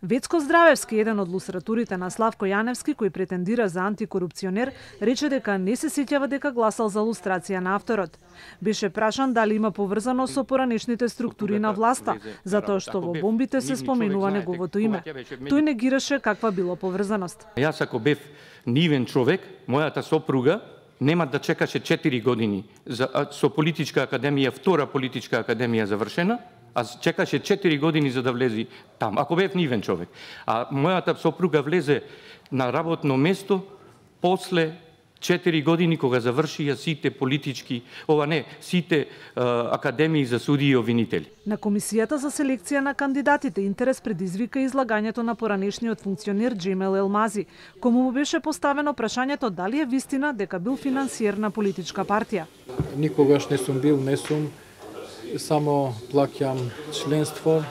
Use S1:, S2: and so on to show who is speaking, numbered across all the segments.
S1: Вецко Здравевски, еден од лусратурите на Славко Јаневски, кој претендира за антикорупционер, рече дека не се сеќава дека гласал за лустрација на авторот. Беше прашан дали има поврзаност со поранешните структури на власта, затоа што во бомбите се споменува неговото име. Тој негираше каква било поврзаност.
S2: Јас ако бев нивен човек, мојата сопруга нема да чекаше 4 години со политичка академија, втора политичка академија завршена, а чекаше 4 години за да влези там, ако бев нивен човек. А мојата сопруга влезе на работно место после 4 години кога завршија сите политички, сите академии за судии и обвинители.
S1: На комисијата за селекција на кандидатите интерес предизвика излагањето на поранешниот функционер Џемел Елмази, кому му беше поставено прашањето дали е вистина дека бил финансиер на политичка партија.
S3: Никогаш не сум бил, само плаќам членство.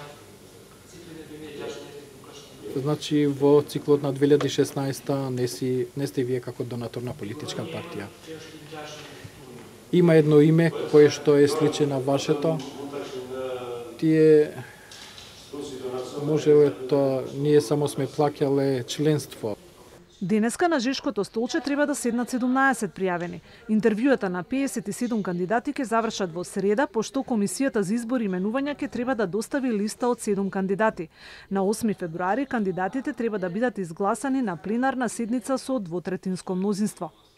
S3: Значи, во циклот на 2016 не сте вие како донатор на политичка партија. Има едно име кое што е сличе на вашето. Тие можеле ние само сме плаќале членство.
S1: Денеска на Жешкото столче треба да седнат 17 пријавени. Интервјуата на 57 кандидати ќе завршат во среда, пошто Комисијата за избор и именувања ќе треба да достави листа од 7 кандидати. На 8 февруари кандидатите треба да бидат изгласани на пленарна седница со двотретинско мнозинство.